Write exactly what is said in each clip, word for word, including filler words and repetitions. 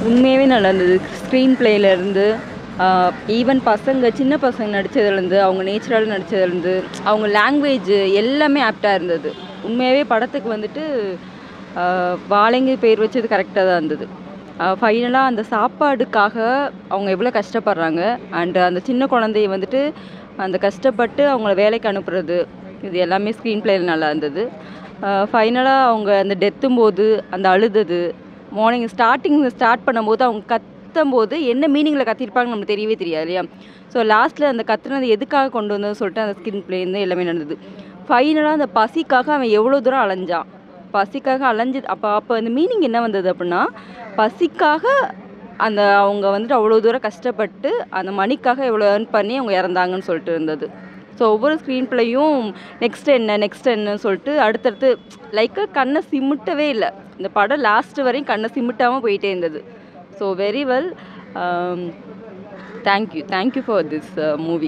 உண்மையாகவே நல்லா இருந்தது. ஸ்க்ரீன் பிளேலேருந்து ஈவன் பசங்க சின்ன பசங்க நடித்ததுலேருந்து அவங்க நேச்சுரலாக நடித்ததுலேருந்து அவங்க லாங்குவேஜ் எல்லாமே ஆப்டாக இருந்தது. உண்மையாகவே படத்துக்கு வந்துட்டு வாழைங்க பேர் வச்சது கரெக்டாக தான் இருந்தது. ஃபைனலாக அந்த சாப்பாடுக்காக அவங்க எவ்வளோ கஷ்டப்படுறாங்க அண்டு அந்த சின்ன குழந்தைய வந்துட்டு அந்த கஷ்டப்பட்டு அவங்கள வேலைக்கு அனுப்புறது இது எல்லாமே ஸ்க்ரீன் பிளேயில் நல்லா இருந்தது. ஃபைனலாக அவங்க அந்த டெத்தும் போது அந்த அழுதது மார்னிங் ஸ்டார்டிங் ஸ்டார்ட் பண்ணும்போது அவங்க கத்தும் போது என்ன மீனிங்கில் கத்திருப்பாங்கன்னு நமக்கு தெரியவே தெரியாது இல்லையா. ஸோ லாஸ்ட்டில் அந்த கத்துனது எதுக்காக கொண்டு வந்ததுன்னு சொல்லிட்டு அந்த ஸ்க்ரீன் பிளேலேருந்து எல்லாமே நடந்தது. ஃபைனலாக அந்த பசிக்காக அவன் எவ்வளோ தூரம் அலைஞ்சான், பசிக்காக அலைஞ்சு அப்போ அப்போ அந்த மீனிங் என்ன வந்தது அப்படின்னா பசிக்காக அந்த அவங்க வந்துட்டு அவ்வளோ தூரம் கஷ்டப்பட்டு அந்த மணிக்காக எவ்வளோ ஏர்ன் பண்ணி அவங்க இறந்தாங்கன்னு சொல்லிட்டு இருந்தது. ஸோ ஒவ்வொரு ஸ்க்ரீன் பிளேயும் நெக்ஸ்ட் என்ன நெக்ஸ்ட் என்னன்னு சொல்லிட்டு அடுத்தடுத்து லைக்காக கண்ணை சிமிட்டவே இல்லை. இந்த படம் லாஸ்ட்டு வரையும் கண்ணை சிமிட்டாமல் போயிட்டே இருந்தது. So very well, thank you thank you for this movie.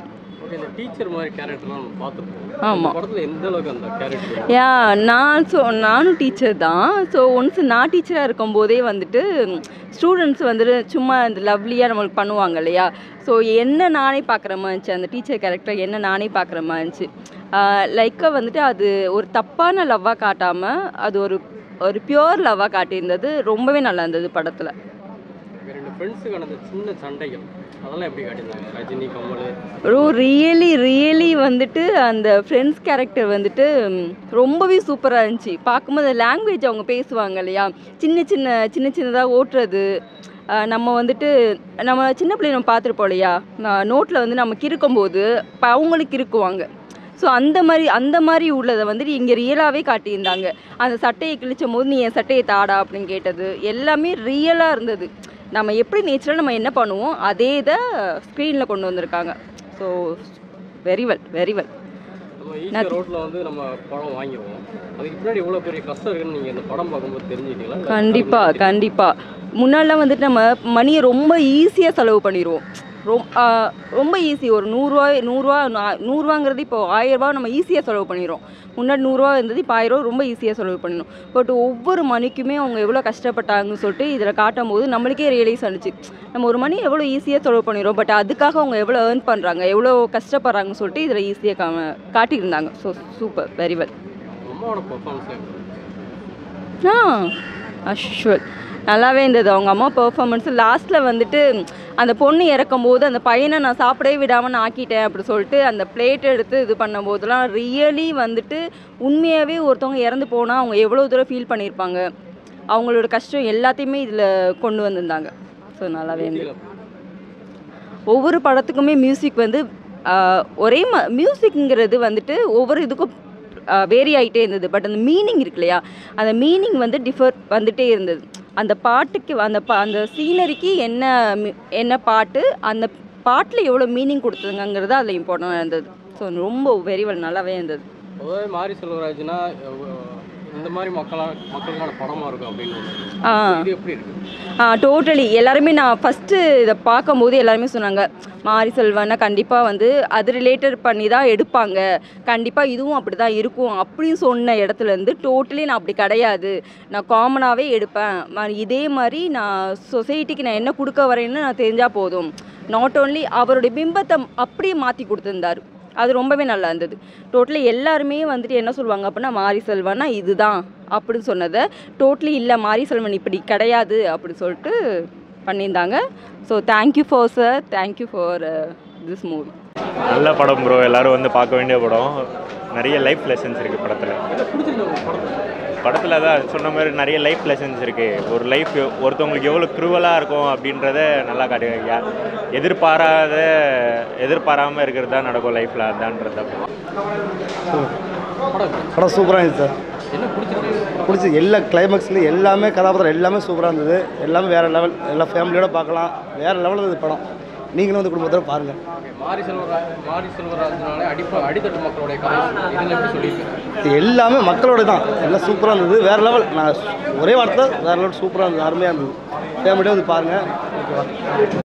ஆமாம், யா நான் ஸோ நானும் டீச்சர் தான். ஸோ ஒன்ஸ் நான் டீச்சராக இருக்கும்போதே வந்துட்டு ஸ்டூடெண்ட்ஸ் வந்துட்டு சும்மா இந்த லவ்லியாக நம்மளுக்கு பண்ணுவாங்க இல்லையா. ஸோ என்ன நானே பார்க்குற மாதிரி இருந்துச்சு, அந்த டீச்சர் கேரக்டர் என்ன நானே பார்க்குற மாதிரி இருந்துச்சு. லைக்காக வந்துட்டு அது ஒரு தப்பான லவ்வாக காட்டாமல் அது ஒரு ஒரு பியூர் லவ்வாக காட்டியிருந்தது. ரொம்பவே நல்லா இருந்தது படத்தில். ரோ ரியலி ரியலி வந்துட்டு அந்த ஃப்ரெண்ட்ஸ் கேரக்டர் வந்துட்டு ரொம்பவே சூப்பராக இருந்துச்சு. பார்க்கும்போது லாங்குவேஜ் அவங்க பேசுவாங்க இல்லையா, சின்ன சின்ன சின்ன சின்னதாக ஓட்டுறது. நம்ம வந்துட்டு நம்ம சின்ன பிள்ளைங்க நம்ம பார்த்துருப்போம் இல்லையா, நோட்டில் வந்து நம்ம கிறுக்கும்போது இப்போ அவங்களுக்கு கிறுக்குவாங்க. ஸோ அந்த மாதிரி அந்த மாதிரி உள்ளதை வந்துட்டு இங்கே ரியலாகவே காட்டியிருந்தாங்க. அந்த சட்டையை கிழிச்சும் போது நீ என் சட்டையை தாடா அப்படின்னு கேட்டது எல்லாமே ரியலாக இருந்தது. நம்ம எப்படி நேச்சுரலாக நம்ம என்ன பண்ணுவோம் அதே இதை ஸ்க்ரீனில் கொண்டு வந்திருக்காங்க. So very well very well. கண்டிப்பாக கண்டிப்பாக. முன்னாடிலாம் வந்துட்டு நம்ம மணியை ரொம்ப ஈஸியாக செலவு பண்ணிடுவோம். ரொம் ரொம்ப ஈஸி. ஒரு நூறுரூவா நூறுரூவா நூறுரூவாங்கிறது இப்போது ஆயிரரூபா நம்ம ஈஸியாக செலவு பண்ணிடுறோம். முன்னாடி நூறுரூவா இருந்தது, இப்போ ஆயிரரூவா ரொம்ப ஈஸியாக செலவு பண்ணிடணும். பட் ஒவ்வொரு மணிக்குமே அவங்க எவ்வளோ கஷ்டப்பட்டாங்கன்னு சொல்லிட்டு இதில் காட்டும் போது நம்மளுக்கே ரியலைஸ் ஆனிச்சு. நம்ம ஒரு மணி எவ்வளோ ஈஸியாக செலவு பண்ணிடுறோம், பட் அதுக்காக அவங்க எவ்வளோ ஏர்ன் பண்ணுறாங்க எவ்வளோ கஷ்டப்படுறாங்கன்னு சொல்லிட்டு இதில் ஈஸியாக கா காட்டியிருந்தாங்க. So super, very well. ஆ அஷ்வல் நல்லாவே இருந்தது அவங்க அம்மா பெர்ஃபார்மன்ஸு. லாஸ்ட்டில் வந்துட்டு அந்த பொண்ணு இறக்கும் போது அந்த பையனை நான் சாப்பிடவே விடாமல் நான் ஆக்கிட்டேன் அப்படி சொல்லிட்டு அந்த பிளேட் எடுத்து இது பண்ணும்போதெல்லாம் ரியலி வந்துட்டு உண்மையாகவே ஒருத்தவங்க இறந்து போனால் அவங்க எவ்வளோ தூரம் ஃபீல் பண்ணியிருப்பாங்க, அவங்களோட கஷ்டம் எல்லாத்தையுமே இதில் கொண்டு வந்திருந்தாங்க. ஸோ நல்லாவே இருந்தது. ஒவ்வொரு படத்துக்குமே மியூசிக் வந்து ஒரே ம மியூசிக்ங்கிறது வந்துட்டு ஒவ்வொரு இதுக்கும் வேரி ஆகிட்டே இருந்தது. பட் அந்த மீனிங் இருக்கு இல்லையா, அந்த மீனிங் வந்து டிஃபர் வந்துகிட்டே இருந்தது. அந்த பாட்டுக்கு அந்த பா அந்த சீனரிக்கு என்ன என்ன பாட்டு, அந்த பாட்டில் எவ்வளோ மீனிங் கொடுத்துருங்கிறது அதில் இம்பார்ட்டண்டாக இருந்தது. ஸோ ரொம்ப வெரி வெல் நல்லாவே இருந்தது. மாரி செல்வராஜ்னா இந்த மாதிரி மக்களாக மக்களுக்கான படமாக இருக்கும் அப்படின்னு. ஆ ஆ டோட்டலி. எல்லாருமே நான் ஃபஸ்ட்டு இதை பார்க்கும்போது எல்லாருமே சொன்னாங்க மாரி செல்வன்னா கண்டிப்பாக வந்து அது ரிலேட்டட் பண்ணி தான் எடுப்பாங்க, கண்டிப்பாக இதுவும் அப்படி தான் இருக்கும் அப்படின்னு சொன்ன இடத்துலேருந்து டோட்டலி நான் அப்படி கிடையாது, நான் காமனாகவே எடுப்பேன். இதே மாதிரி நான் சொசைட்டிக்கு நான் என்ன கொடுக்க வரேன்னு நான் தெரிஞ்சால் போதும். நாட் ஓன்லி அவருடைய பிம்பத்தை அப்படியே மாற்றி கொடுத்துருந்தாரு. அது ரொம்பவே நல்லா இருந்தது. டோட்டலி எல்லாருமே வந்துட்டு என்ன சொல்லுவாங்க அப்படின்னா மாரி செல்வன்னா இதுதான் அப்படின்னு சொன்னதை டோட்டலி இல்லை மாரி செல்வன் இப்படி கிடையாது அப்படின்னு சொல்லிட்டு பண்ணியிருந்தாங்க. So thank you for sir, thank you for this movie. நல்ல படம் ப்ரோ, எல்லோரும் வந்து பார்க்க வேண்டிய படம். நிறைய லைஃப் லெசன்ஸ் இருக்குது படத்தில். படத்தில் தான் சொன்ன மாதிரி நிறைய லைஃப் லெசன்ஸ் இருக்குது. ஒரு லைஃப் ஒருத்தவங்களுக்கு எவ்வளோ க்ரூவலாக இருக்கும் அப்படின்றத நல்லா காட்டுவாங்க. எதிர்பாராத எதிர்பாராமல் இருக்கிறது தான் நடக்கும் லைஃப்பில், அதான்றது. படம் சூப்பராக இருந்துச்சு சார். என்ன பிடிச்சிருக்கு? பிடிச்சி எல்லா கிளைமேக்ஸ்லேயும் எல்லாமே கதாபாத்திரம் எல்லாமே சூப்பராக இருந்தது. எல்லாமே வேறு லெவல். எல்லா ஃபேமிலியோடு பார்க்கலாம். வேறு லெவலில் இருந்தது படம். நீங்களும் வந்து குடும்பத்தோட பாருங்கள். மாரி செல்வராஜ் மாரி செல்வராஜ்னாலே அடிப்ப அடித்தட்டு மக்களுடைய கதை இதில் எப்படி சொல்லியிருக்கேன், எல்லாமே மக்களோட தான். எல்லாம் சூப்பராக இருந்தது. வேறு லெவல். நான் ஒரே வார்த்தை வேறு லெவல் சூப்பராக இருந்தது, அருமையாக இருந்தது. ஃபேமிலியோடு வந்து பாருங்கள். ஓகேவா?